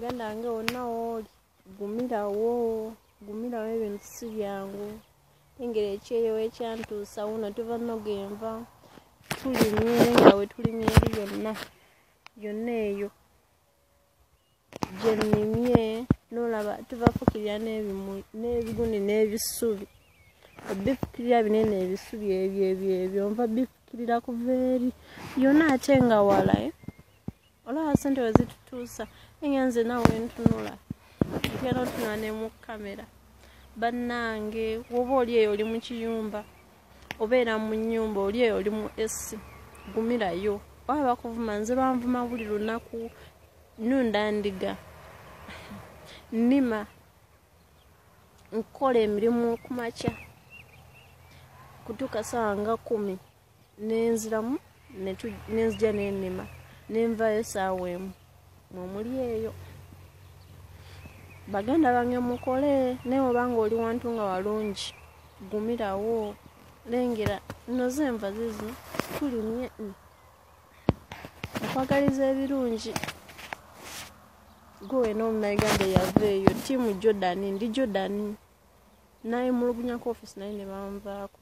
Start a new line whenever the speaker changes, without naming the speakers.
muganda wange wonna wooli gumirawo ebintu si byangu engeri ekyeyo ekyantuusa wuno tuva nogenva tulimye nga we tulimye eri yonna eyo gye nnimye n'olaba tuva fukirya n'ebiguni n'ebisubi ebifukirira binene ebisubi ebyo nva bifukirira kuva eri yonna ate nga wala olaba sente wezitutuusa enyanze nawe ntunula ntera otunula ne mu kamera bannange woba oli eyo oli mu kiyumba obeera mu nnyumba oli eyo oli mu esi gumirayo waba bakuvuma nze banvuma buli lunaku nunda ndiga nnima nkola emirimu kumakya kutuuka ssaawa nga 10 nenziramu nenzija n'ennima nenvayo ssaawa emu mwemuli eyo baganda bange mukole naye obanga oli wantu nga walungi gumirawo lengera noze enva zizi tulimye okwagaliza ebirungi gwe n'omunauganda yava eyo tiimu Jordan ndi Jordan naye mulugumya ku office naye ne banvaako